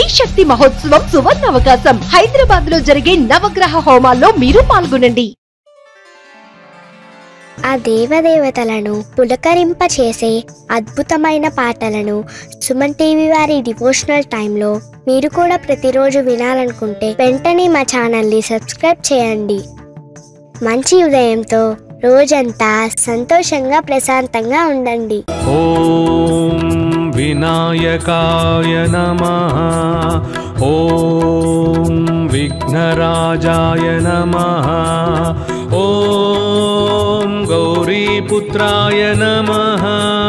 శక్తి మహోత్సవం సువర్ణ అవకాశం. హైదరాబాద్ లో జరిగే నవగ్రహ హోమాల్లో మీరు పాల్గొనండి. ఆ దేవదేవతలను పులకరింపచేసే అద్భుతమైన పాటలను సుమన్ టీవీ వారి డివోషనల్ టైంలో మీరు కూడా ప్రతిరోజు వినాలనుకుంటే వెంటనే మా ఛానల్ని సబ్స్క్రైబ్ చేయండి. మంచి ఉదయంతో రోజంతా సంతోషంగా ప్రశాంతంగా ఉండండి. ఓం వినాయకాయ నమః. ఓం విఘ్నరాజాయ నమః. ఓం గౌరీపుత్రాయ నమః.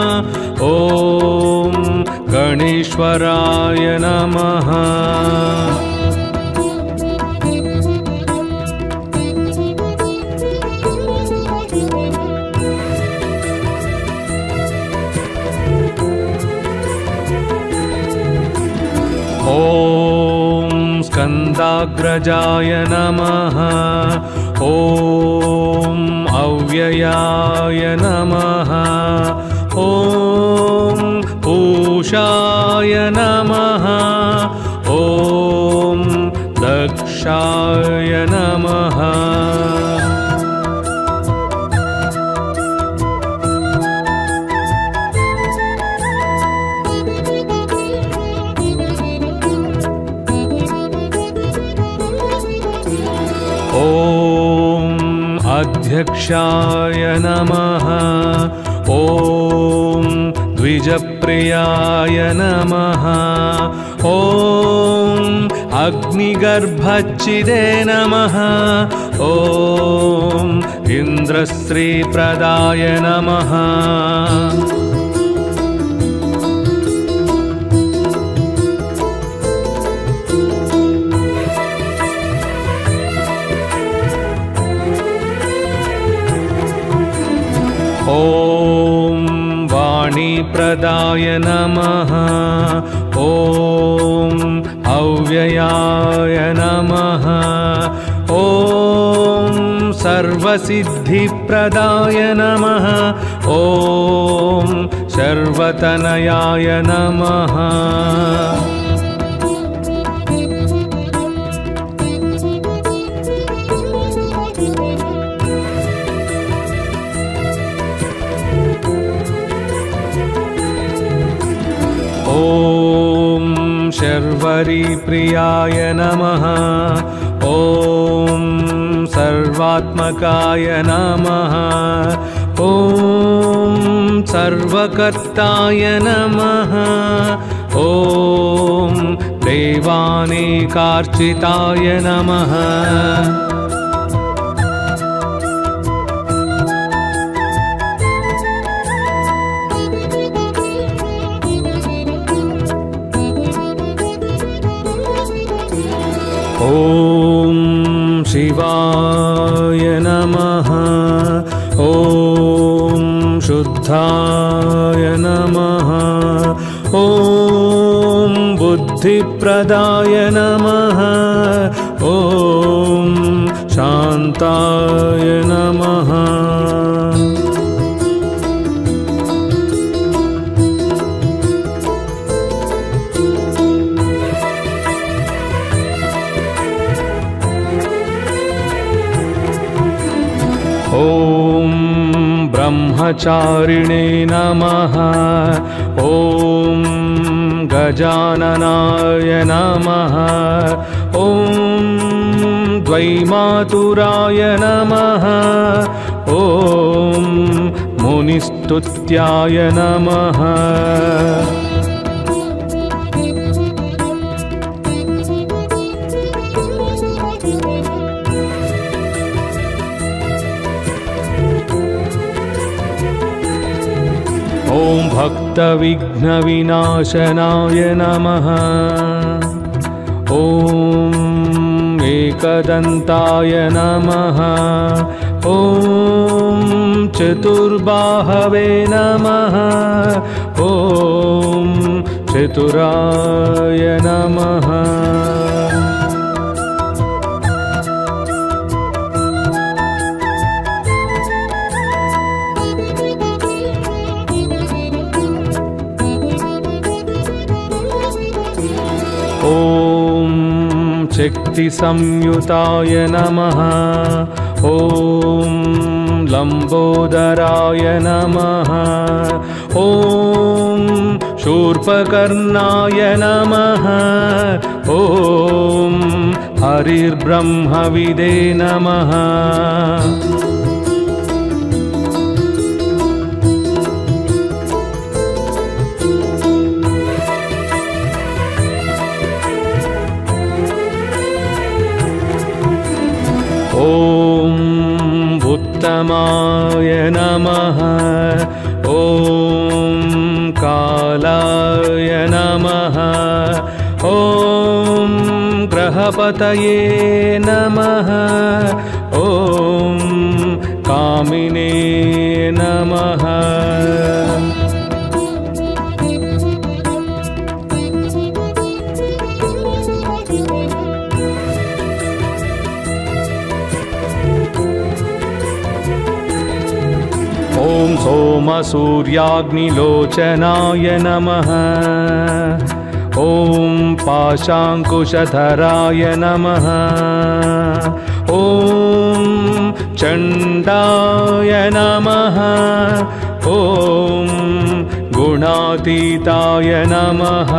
ఓం గణేశ్వరాయ నమః. ఓం స్కందాగ్రజాయ నమః. ఓం అవ్యయాయ నమః. ఓం పూషాయ నమః. ఓం దక్షాయ నమః. ఓం అధ్యక్షాయ నమః. ఓం ద్విజప్రియాయ నమః. ఓం అగ్నిగర్భచ్చిదే నమః. ఓం ఇంద్రశ్రీప్రదాయ నమః. ఓం వాణీప్రదాయ నమః. ఓం అవ్యయాయ నమః. ఓం సర్వసిద్ధిప్రదాయ నమః. ఓం సర్వతనయాయ నమః. ఓం శర్వరీప్రియాయ నమః. ఓం సర్వాత్మకాయ నమః. ఓం సర్వకర్తాయ నమః. ఓం దేవానేకార్చితాయ నమః. ఓం శివాయ నమః. ఓం శుద్ధాయ నమః. ఓం బుద్ధిప్రదాయ నమః. ఓం శాంతాయ నమః. ఓం బ్రహ్మచారిణే నమః. ఓం గజాననాయ నమః. ఓం ద్వైమాతురాయ నమః. ఓం మునిస్తుత్యాయ నమః. ఓం భక్తవిఘ్నవినాశనాయ నమః. ఓం ఏకదంతాయ నమః. ఓం చతుర్బాహవే నమః. ఓం చతురాయ నమః. ॐ शक्तिसंयुताय नमः। ॐ लम्बोदराय नमः। ॐ शूर्पकर्णाय नमः। ॐ हरिर्ब्रह्मविदे नमः। ॐ उत्तमाय नमः। ॐ कालाय नमः। ॐ ग्रहपतये नमः। ॐ कामिने नमः। ॐ सोमसूर्याग्निलोचनाय नमः। ॐ पाशाङ्कुशधराय नमः। ॐ चण्डाय नमः। ॐ गुणातीताय नमः।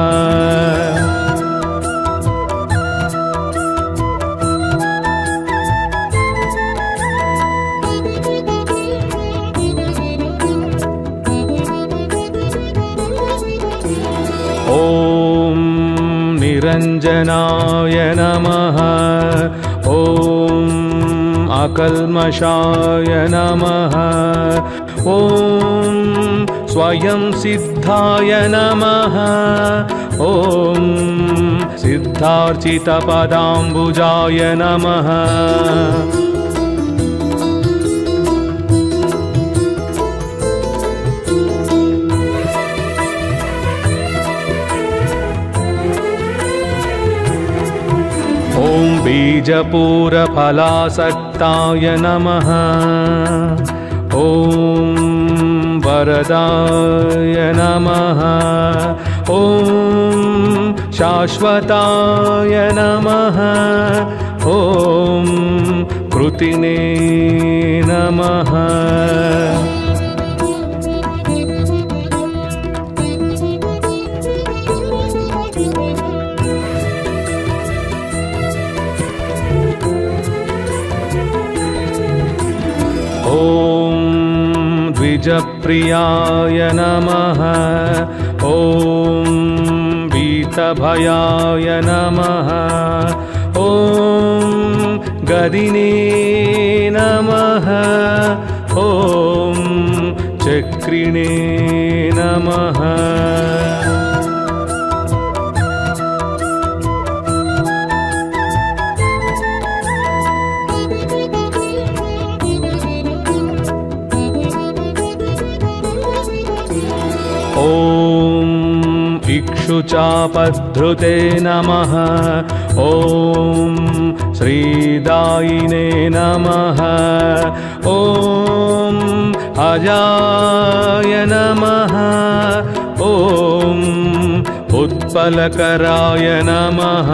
ॐ निरञ्जनाय नमः। ॐ अकल्मषाय नमः। ॐ स्वयं सिद्धाय नमः। ॐ सिद्धार्चितपदाम्बुजाय नमः। ॐ बीजपूरफलासक्ताय नमः। ॐ वरदाय नमः। ॐ शाश्वताय नमः। ॐ कृतिने नमः। ॐ द्विजप्रियाय नमः। ॐ वीतभयाय नमः। ॐ गदिने नमः। ॐ चक्रिणे नमः। ॐ इक्षुचापधृते नमः। ॐ श्रीदायिने नमः। ॐ अजाय नमः। ॐ उत्पलकराय नमः।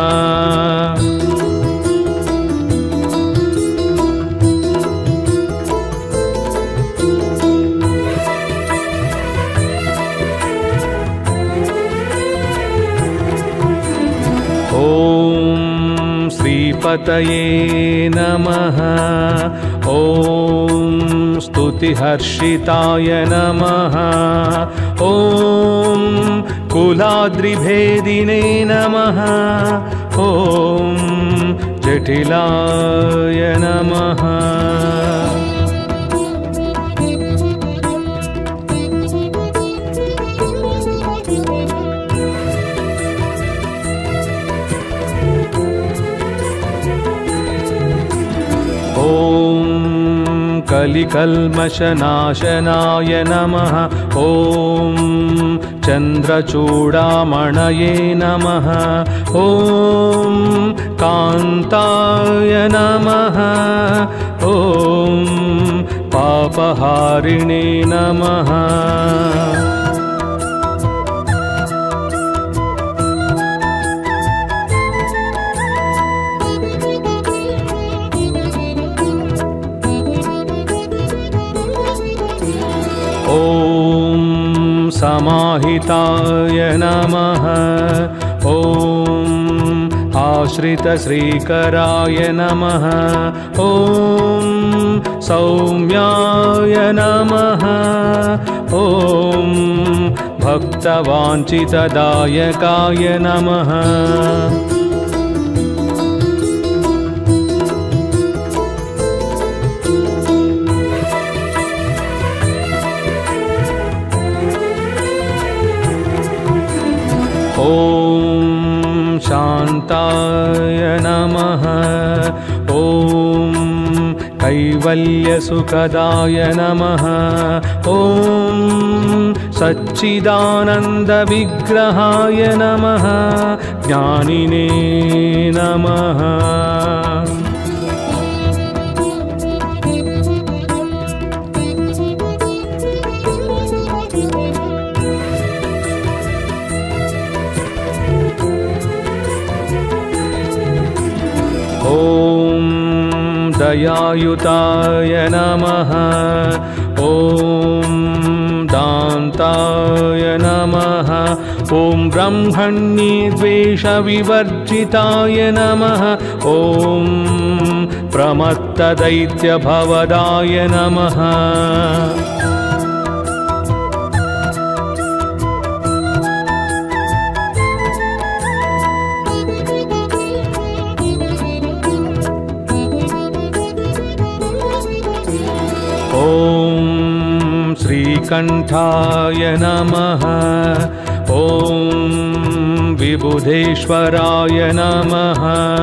ॐ श्रीपतये नमः। ॐ स्तुतिहर्षिताय नमः। ॐ कुलाद्रिभेदिने नमः। ॐ जटिलाय नमः। ॐ कलिकल्मषनाशनाय नमः। ॐ चन्द्रचूडामणये नमः। ॐ कान्ताय नमः। ॐ पापहारिणे नमः। ॐ समाहिताय नमः। ॐ आश्रितश्रीकराय नमः। ॐ सौम्याय नमः। ॐ भक्तवाञ्छितदायकाय नमः। ॐ शान्ताय नमः। ॐ कैवल्यसुखदाय नमः। ॐ सच्चिदानन्दविग्रहाय नमः। ज्ञानिने नमः। ॐ दयायुताय नमः। ॐ दान्ताय नमः। ॐ ब्रह्मण्यद्वेषविवर्जिताय नमः। ॐ प्रमत्तदैत्यभवदाय नमः। ॐ श्रीकण्ठाय नमः। ॐ विबुधेश्वराय नमः।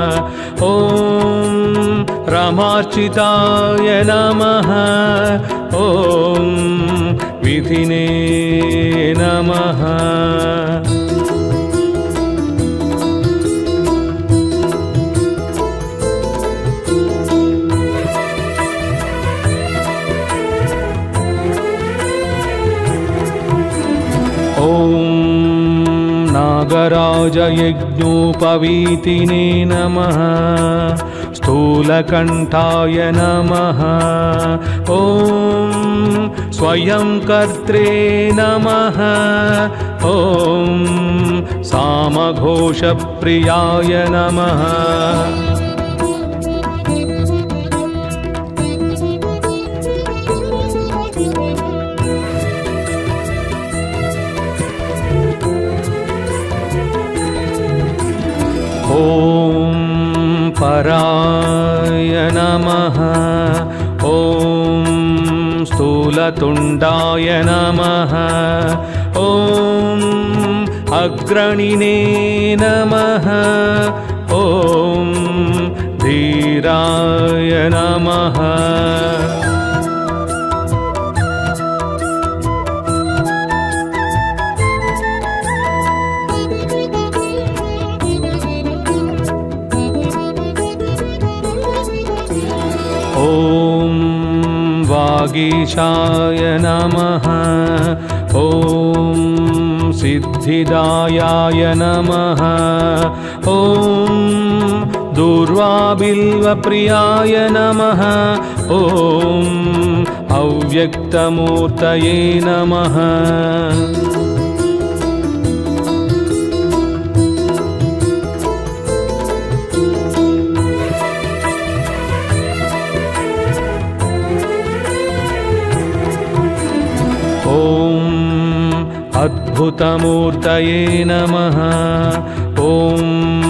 ॐ रमार्चिताय नमः। ॐ विधिने नमः। ॐ नागराजयज्ञोपवीतिने नमः। स्थूलकण्ठाय नमः। ॐ स्वयंकर्त्रे नमः। ॐ सामघोषप्रियाय नमः। ॐ पराय नमः। ॐ स्थूलतुण्डाय नमः। ॐ अग्रणिने नमः। ॐ धीराय नमः। ॐ वागीशाय नमः। ॐ सिद्धिदायाय नमः। ॐ दूर्वाबिल्वप्रियाय नमः। ॐ अव्यक्तमूर्तये नमः। ॐ अद्भुतमूर्तये नमः। ॐ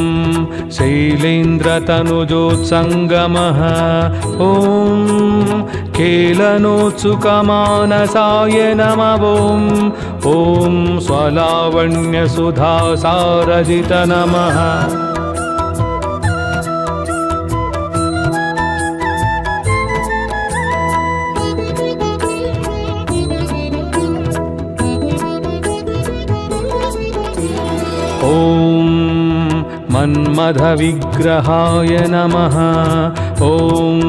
शैलेन्द्रतनुजोत्सङ्गमः। ॐ केलनोत्सुकमानसाय नमः। ॐ स्वलावण्यसुधासारजित नमः। ॐ मन्मथविग्रहाय नमः। ॐ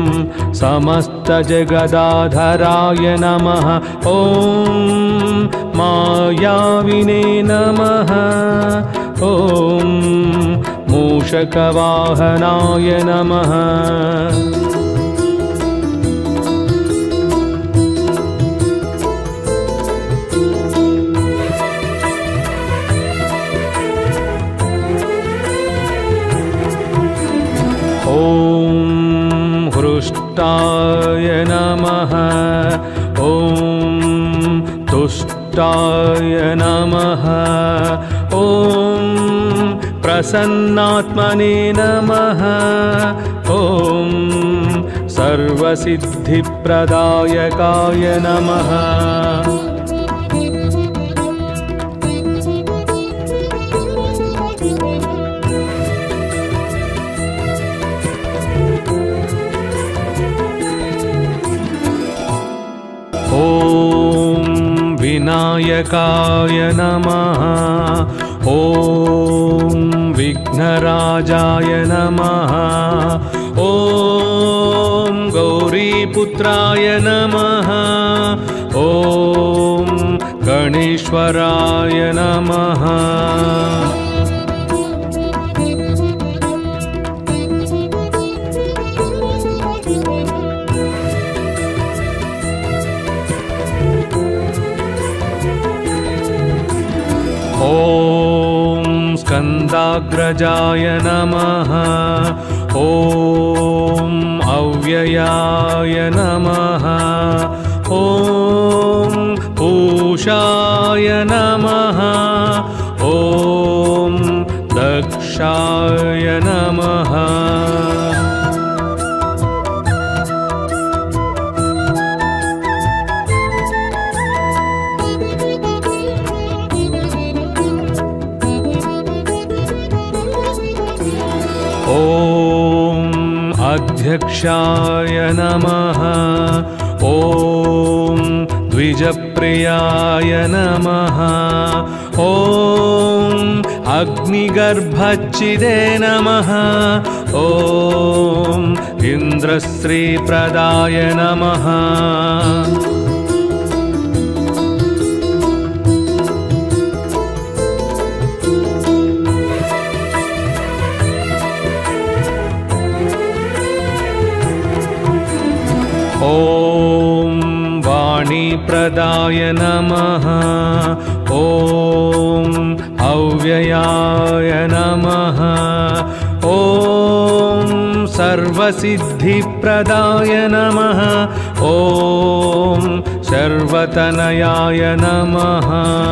समस्तजगदाधराय नमः। ॐ मायाविने नमः। ॐ मूषकवाहनाय नमः। ॐ तुष्टाय नमः ॐ तुष्टाय नमः ॐ प्रसन्नात्मने नमः ॐ सर्वसिद्धिप्रदायकाय नमः ॐ विनायकाय नमः ॐ विघ्नराजाय नमः ॐ गौरीपुत्राय नमः ॐ गणेश्वराय नमः ॐ स्कन्दाग्रजाय नमः ॐ अव्ययाय नमः ॐ पूषाय नमः ॐ दक्षाय नमः ॐ अध्यक्षाय नमः ॐ द्विजप्रियाय नमः ॐ अग्निगर्भच्छिदे नमः ॐ इन्द्रश्रीप्रदाय नमः ॐ वाणीप्रदाय नमः ॐ अव्ययाय नमः ॐ सर्वसिद्धिप्रदाय नमः ॐ सर्वतनयाय नमः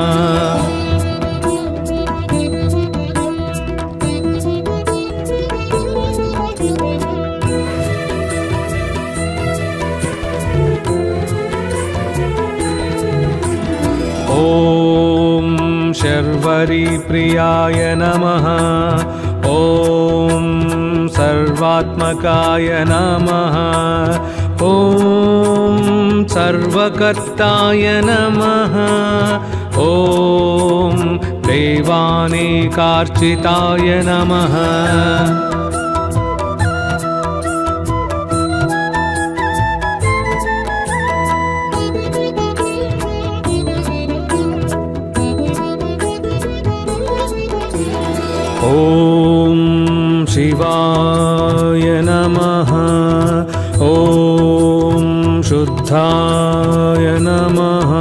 ॐ शर्वरीप्रियाय नमः ॐ सर्वात्मकाय नमः ॐ सर्वकर्ताय नमः ॐ देवानेकार्चिताय नमः ॐ शिवाय नमः ॐ शुद्धाय नमः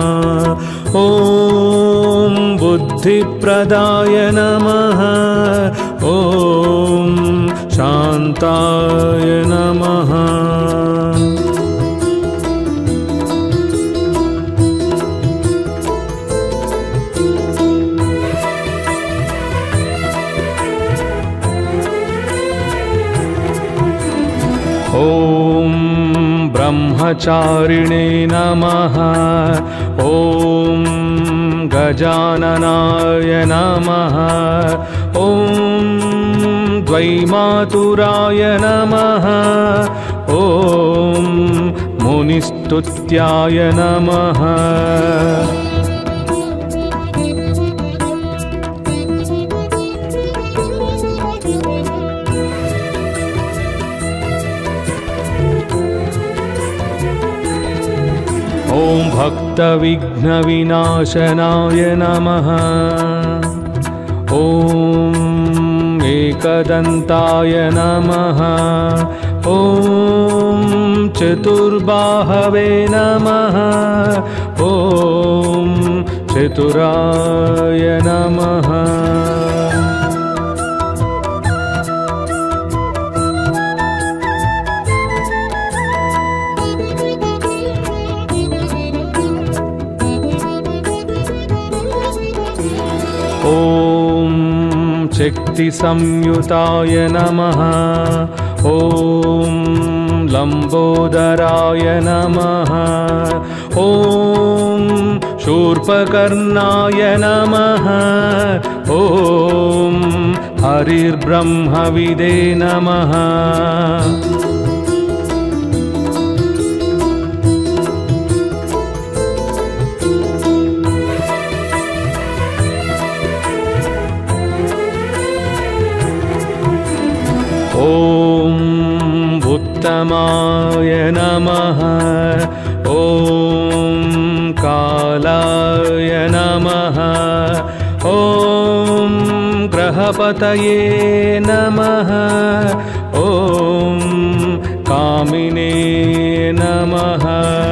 ॐ बुद्धिप्रदाय नमः ॐ शान्ताय नमः ॐ ब्रह्मचारिणे नमः ॐ गजाननाय नमः ॐ द्वैमातुराय नमः ॐ मुनिस्तुत्याय नमः ॐ भक्तविघ्नविनाशनाय नमः ॐ एकदन्ताय नमः ॐ चतुर्बाहवे नमः ॐ चतुराय नमः ॐ शक्तिसंयुताय नमः। ॐ लम्बोदराय नमः। ॐ शूर्पकर्णाय नमः। ॐ हरिर्ब्रह्मविदे नमः। ॐ उत्तमाय नमः। ॐ कालाय नमः। ॐ ग्रहपतये नमः। ॐ कामिने नमः।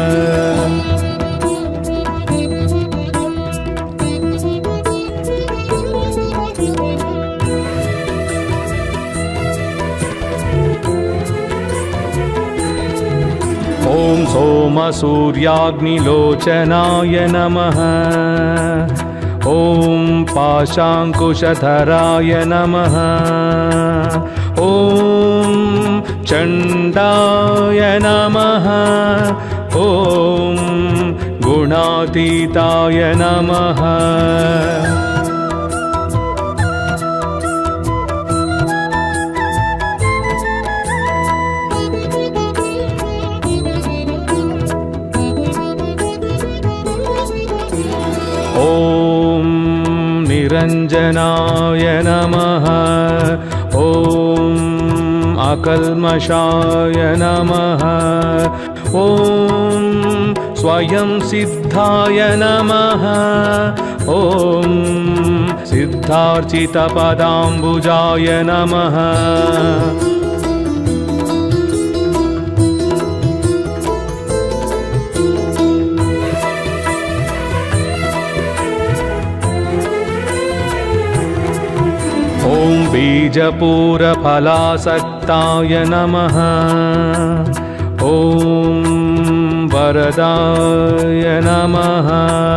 ॐ सोमसूर्याग्निलोचनाय नमः। ॐ पाशाङ्कुशधराय नमः। ॐ चण्डाय नमः। ॐ गुणातीताय नमः। ॐ निरञ्जनाय नमः। ॐ अकल्मषाय नमः। ॐ स्वयं सिद्धाय नमः। ॐ सिद्धार्चितपदाम्बुजाय नमः। ॐ बीजपूरफलासक्ताय नमः। ॐ वरदाय नमः।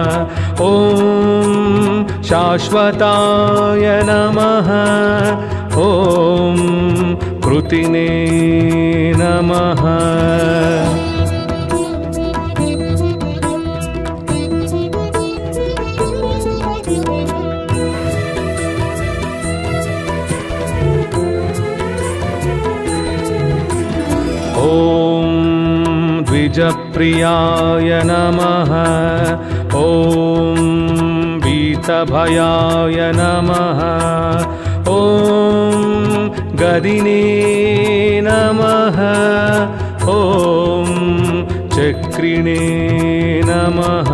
ॐ शाश्वताय नमः। ॐ कृतिने नमः। ॐ द्विजप्रियाय नमः। ॐ वीतभयाय नमः। ॐ गदिने नमः। ॐ चक्रिणे नमः।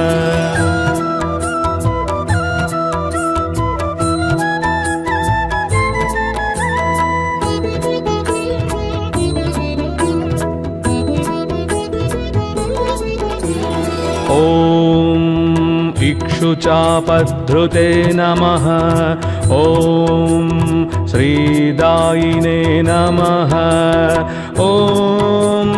ॐ इक्षुचापद्धृते नमः। ॐ श्रीदायिने नमः। ॐ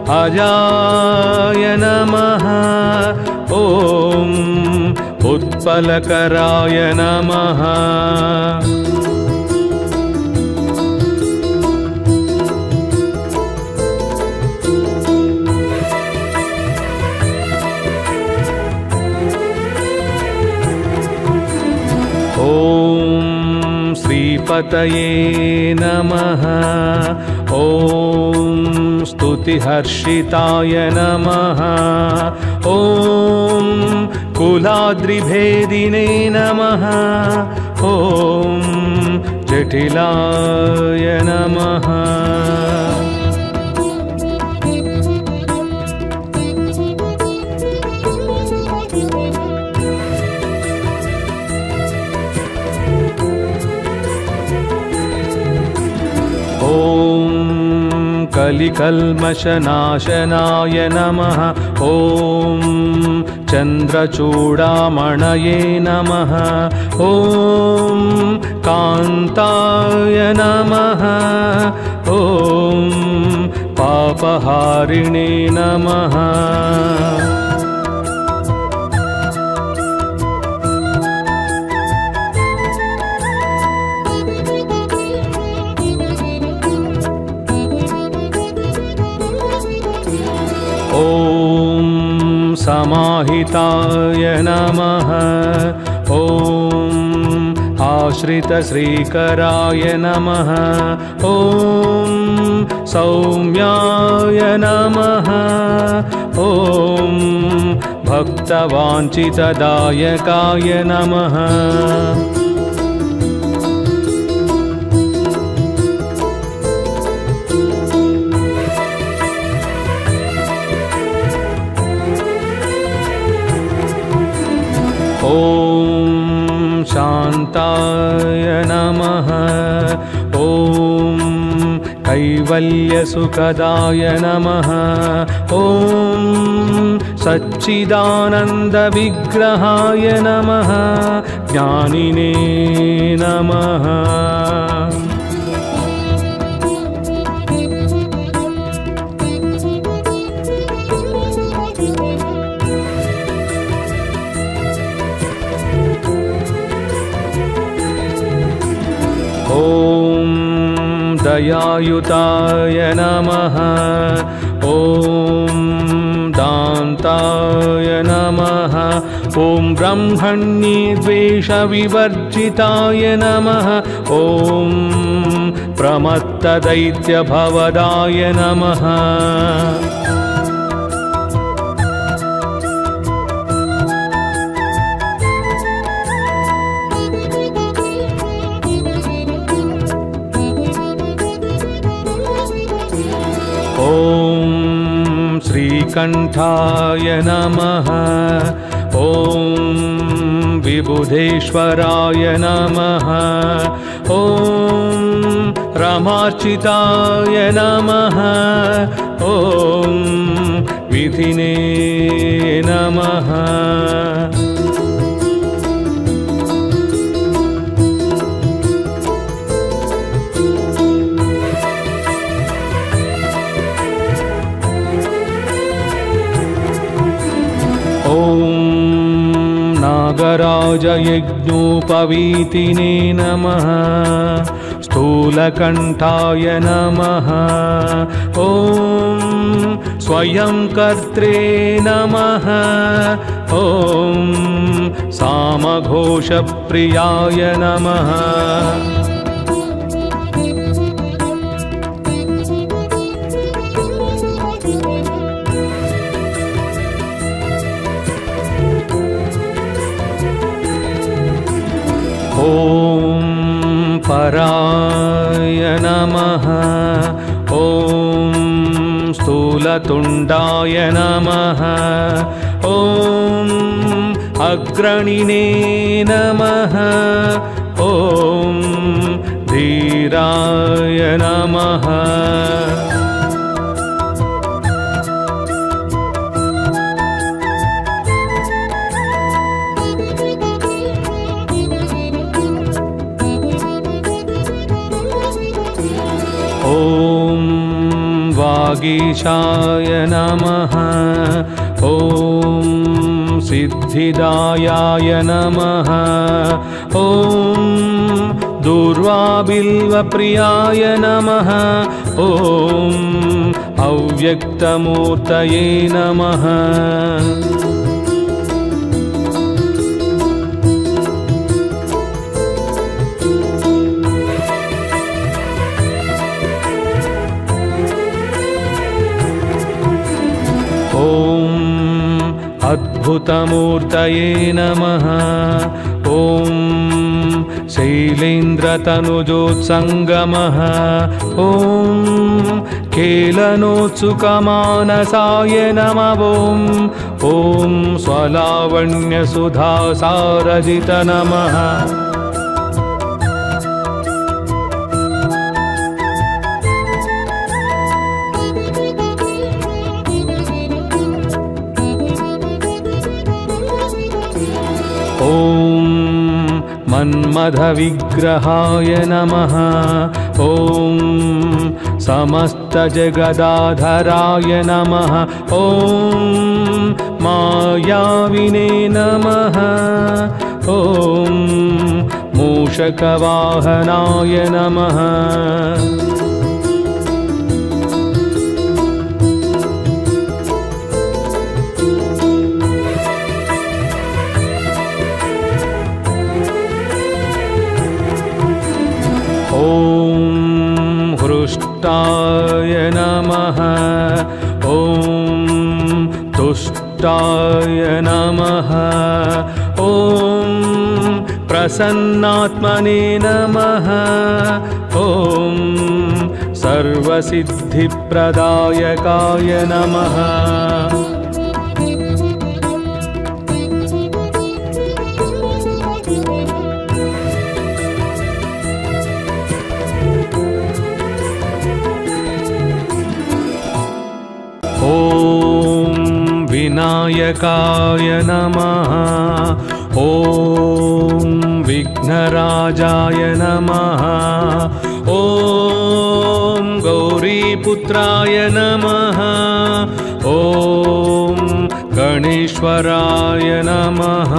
अजाय नमः। ॐ उत्पलकराय नमः। ॐ श्रीपतये नमः। ॐ स्तुतिहर्षिताय नमः। ॐ कुलाद्रिभेदिने नमः। ॐ जटिलाय नमः। ॐ कलिकल्मषनाशनाय नमः। ॐ चन्द्रचूडामणये नमः। ॐ कान्ताय नमः। ॐ पापहारिणे नमः। ॐ समाहिताय नमः। ॐ आश्रितश्रीकराय नमः। ॐ सौम्याय नमः। ॐ भक्तवाञ्छितदायकाय नमः। ॐ शान्ताय नमः। ॐ कैवल्यसुखदाय नमः। ॐ सच्चिदानन्दविग्रहाय नमः। ज्ञानिने नमः। ॐ दयायुताय नमः। ॐ दान्ताय नमः। ॐ ब्रह्मण्यद्वेषविवर्जिताय नमः। ॐ प्रमत्तदैत्यभवदाय नमः। ॐ श्रीकण्ठाय नमः। ॐ विबुधेश्वराय नमः। ॐ रमार्चिताय नमः। ॐ विधिने नमः। ॐ नागराजयज्ञोपवीतिने नमः। स्थूलकण्ठाय नमः। ॐ स्वयंकर्त्रे नमः। ॐ सामघोषप्रियाय नमः। ॐ पराय नमः। ॐ स्थूलतुण्डाय नमः। ॐ अग्रणिने नमः। ॐ धीराय नमः। ॐ वागीशाय नमः। ॐ सिद्धिदायाय नमः। ॐ दूर्वाबिल्वप्रियाय नमः। ॐ अव्यक्तमूर्तये नमः। ॐ अद्भुतमूर्तये नमः। ॐ शैलेन्द्रतनुजोत्सङ्गमः। ॐ केलनोत्सुकमानसाय नमः। ॐ स्वलावण्यसुधासारजित नमः। ॐ मन्मथविग्रहाय नमः। ॐ समस्तजगदाधराय नमः। ॐ मायाविने नमः। ॐ मूषकवाहनाय नमः। ॐ तुष्टाय नमः ॐ तुष्टाय नमः ॐ प्रसन्नात्मने नमः ॐ सर्वसिद्धिप्रदायकाय नमः ॐ विनायकाय नमः ॐ विघ्नराजाय नमः ॐ गौरीपुत्राय नमः ॐ गणेश्वराय नमः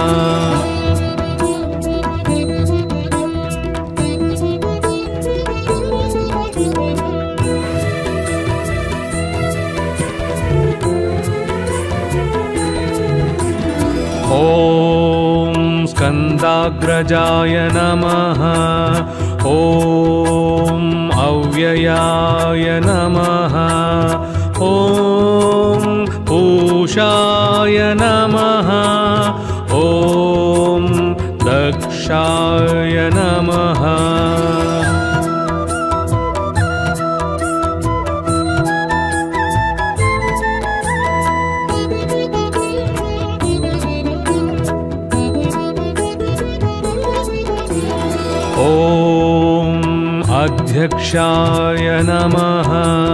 ॐ स्कन्दाग्रजाय नमः ॐ अव्ययाय नमः ॐ पूषाय नमः ॐ दक्षाय नमः ॐ अध्यक्षाय नमः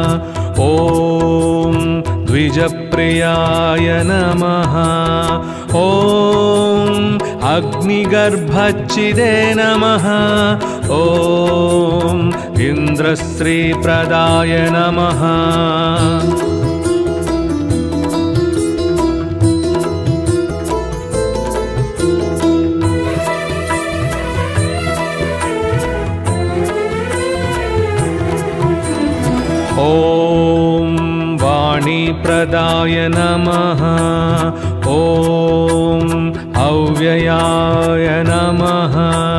ॐ द्विजप्रियाय नमः ॐ अग्निगर्भच्चिदे नमः ॐ इन्द्रश्रीप्रदाय नमः ॐ वाणीप्रदाय नमः ॐ अव्ययाय नमः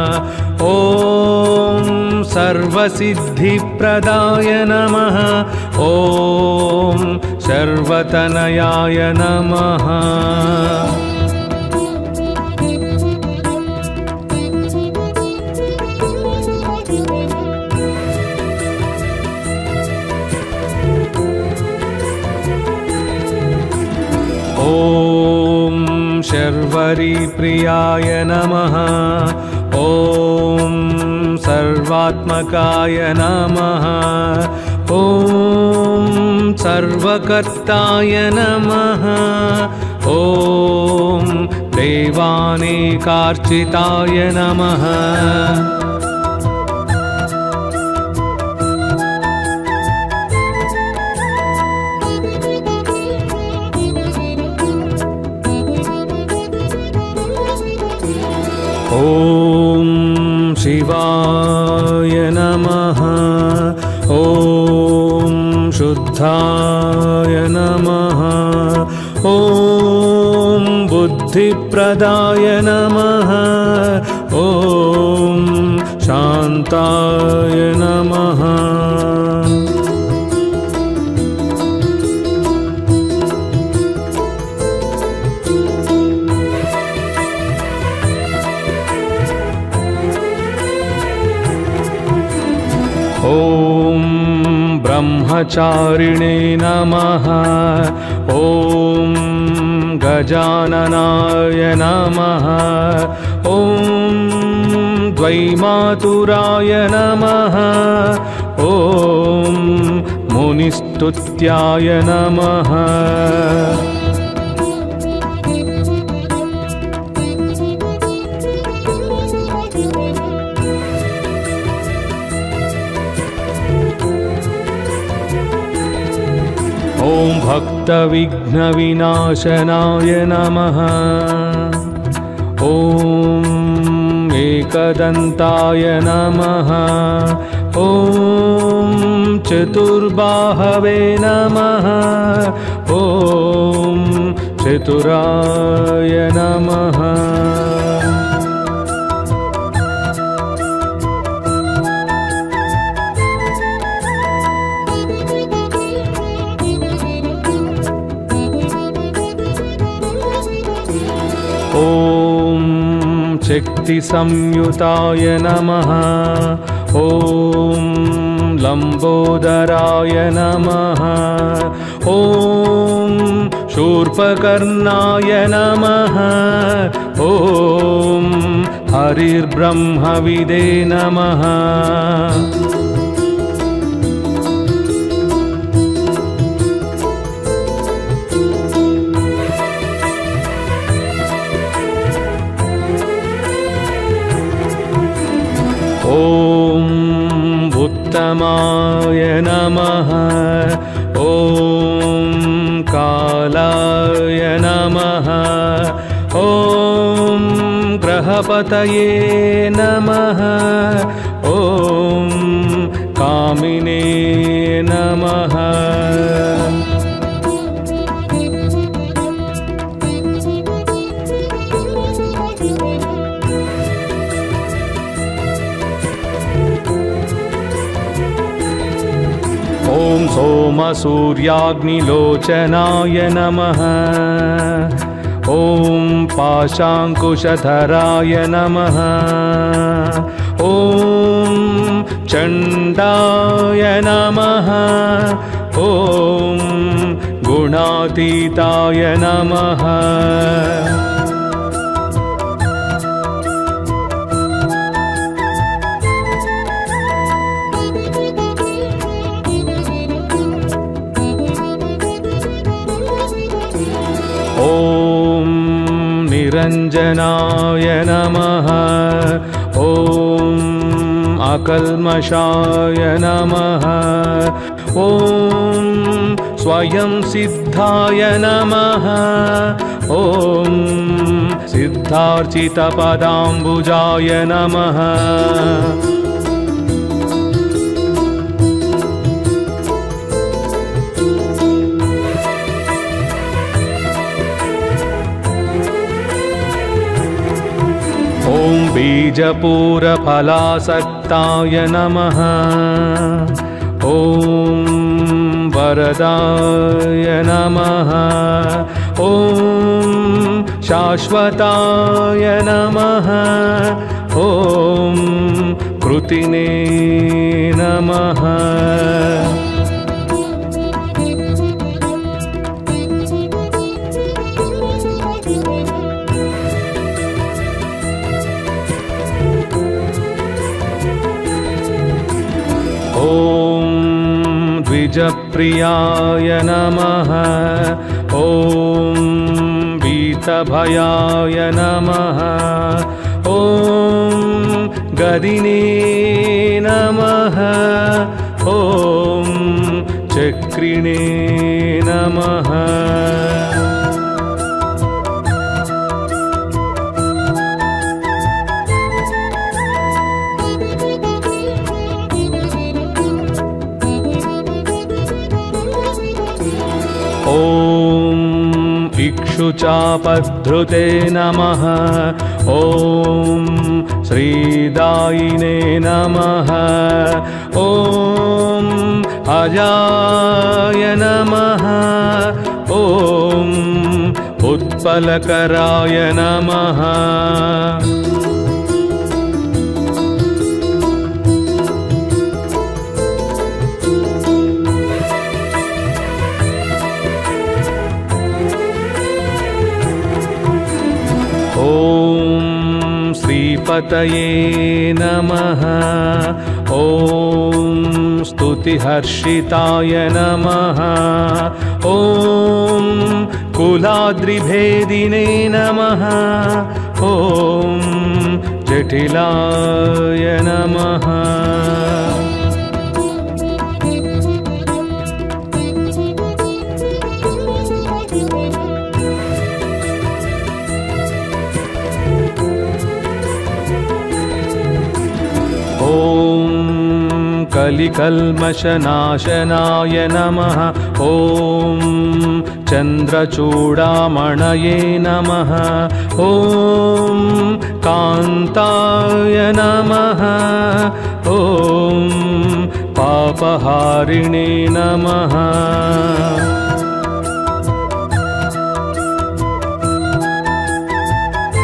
ॐ सर्वसिद्धिप्रदाय नमः ॐ सर्वतनयाय नमः ॐ शर्वरीप्रियाय नमः ॐ सर्वात्मकाय नमः ॐ सर्वकर्ताय नमः ॐ देवानेकार्चिताय नमः ॐ शिवाय नमः ॐ शुद्धाय नमः ॐ बुद्धिप्रदाय नमः ॐ शान्ताय नमः ॐ ब्रह्मचारिणे नमः ॐ गजाननाय नमः ॐ द्वैमातुराय नमः ॐ मुनिस्तुत्याय नमः ॐ भक्तविघ्नविनाशनाय नमः ॐ एकदन्ताय नमः ॐ चतुर्बाहवे नमः ॐ चतुराय नमः ॐ ॐ शक्तिसंयुताय नमः। ॐ लम्बोदराय नमः। ॐ शूर्पकर्णाय नमः। ॐ हरिर्ब्रह्मविदे नमः। ॐ उत्तमाय नमः। ॐ कालाय नमः। ॐ ग्रहपतये नमः। ॐ कामिने नमः। ॐ सोमसूर्याग्निलोचनाय नमः। ॐ पाशाङ्कुशधराय नमः। ॐ चण्डाय नमः। ॐ गुणातीताय नमः। ॐ निरञ्जनाय नमः। ॐ अकल्मषाय नमः। ॐ स्वयं सिद्धाय नमः। ॐ सिद्धार्चितपदाम्बुजाय नमः। ॐ बीजपूरफलासक्ताय नमः। ॐ वरदाय नमः। ॐ शाश्वताय नमः। ॐ कृतिने नमः। ॐ द्विजप्रियाय नमः। ॐ वीतभयाय नमः। ॐ गदिने नमः। ॐ चक्रिणे नमः। ॐ इक्षुचापधृते नमः। ॐ श्रीदायिने नमः। ॐ अजाय नमः। ॐ उत्पलकराय नमः। ॐ श्रीपतये नमः। ॐ स्तुतिहर्षिताय नमः। ॐ कुलाद्रिभेदिने नमः। ॐ जटिलाय नमः। ॐ कलिकल्मषनाशनाय नमः। ॐ चन्द्रचूडामणये नमः। ॐ कान्ताय नमः। ॐ पापहारिणे नमः। ॐ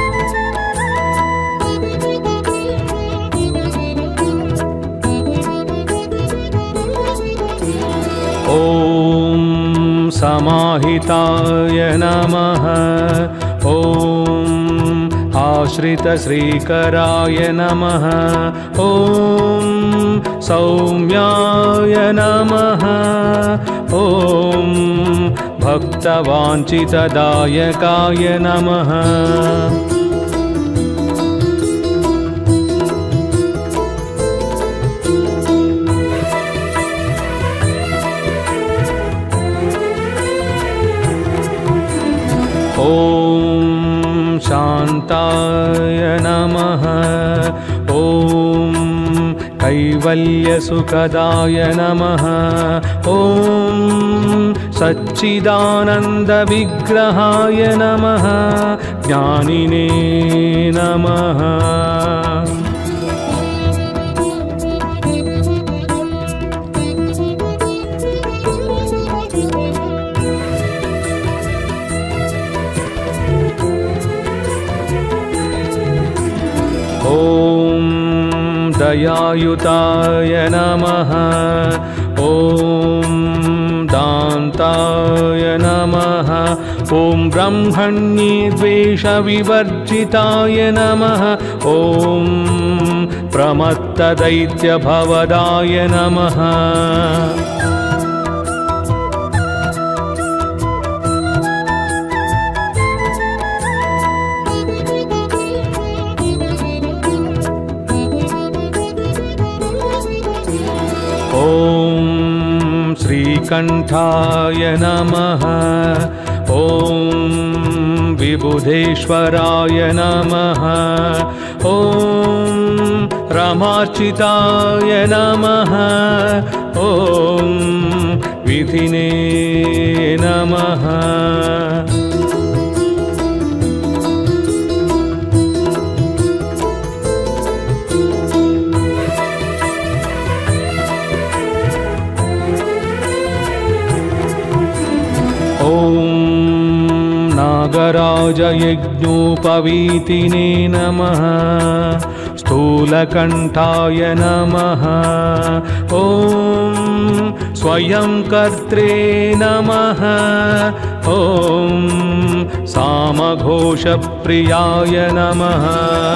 ॐ समाहिताय नमः। ॐ आश्रितश्रीकराय नमः। ॐ सौम्याय नमः। ॐ भक्तवाञ्छितदायकाय नमः। ॐ शान्ताय नमः। ॐ कैवल्यसुखदाय नमः। ॐ सच्चिदानन्दविग्रहाय नमः। ज्ञानिने नमः। ॐ दयायुताय नमः। ॐ दान्ताय नमः। ॐ ब्रह्मण्यद्वेषविवर्जिताय नमः। ॐ प्रमत्तदैत्यभवदाय नमः। ॐ श्रीकण्ठाय नमः। ॐ विबुधेश्वराय नमः। ॐ रमार्चिताय नमः। ॐ विधिने नमः। ॐ नागराजयज्ञोपवीतिने नमः। स्थूलकण्ठाय नमः। ॐ स्वयंकर्त्रे नमः। ॐ सामघोषप्रियाय नमः।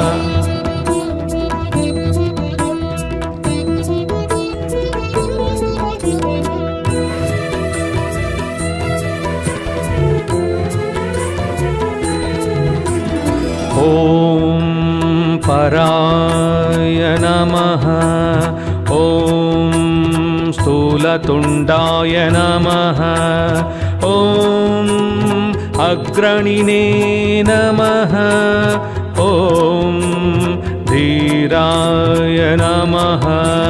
ॐ पराय नमः। ॐ स्थूलतुण्डाय नमः। ॐ अग्रणिने नमः। ॐ धीराय नमः।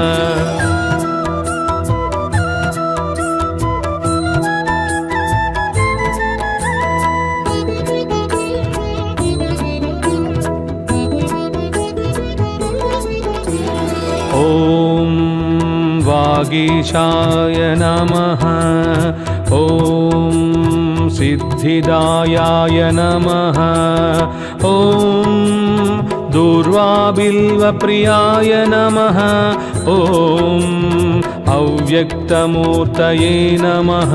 ॐ वागीशाय नमः। ॐ सिद्धिदायाय नमः। ॐ दूर्वाबिल्वप्रियाय नमः। ॐ अव्यक्तमूर्तये नमः।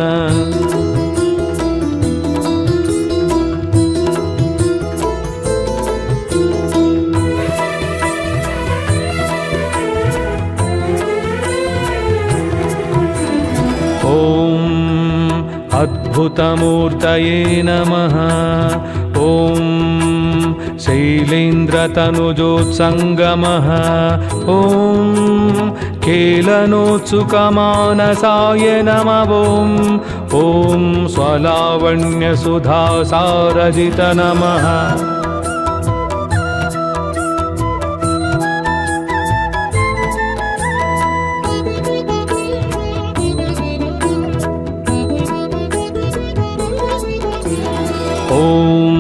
ॐ अद्भुतमूर्तये नमः। ॐ शैलेन्द्रतनुजोत्सङ्गमः। ॐ केलनोत्सुकमानसाय नमः। ॐ स्वलावण्यसुधासारजित नमः। ॐ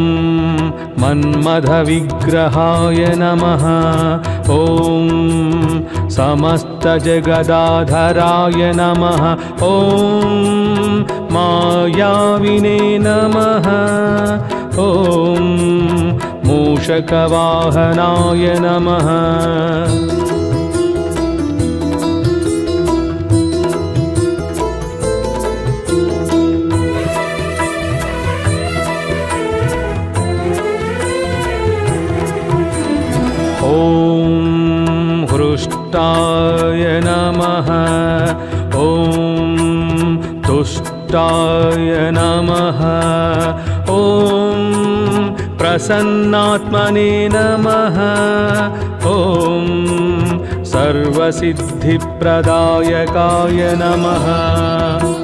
मन्मथविग्रहाय नमः। ॐ समस्तजगदाधराय नमः। ॐ मायाविने नमः। ॐ मूषकवाहनाय नमः। ॐ ॐ हृष्टाय नमः। ॐ तुष्टाय नमः। ॐ प्रसन्नात्मने नमः। ॐ सर्वसिद्धिप्रदायकाय नमः।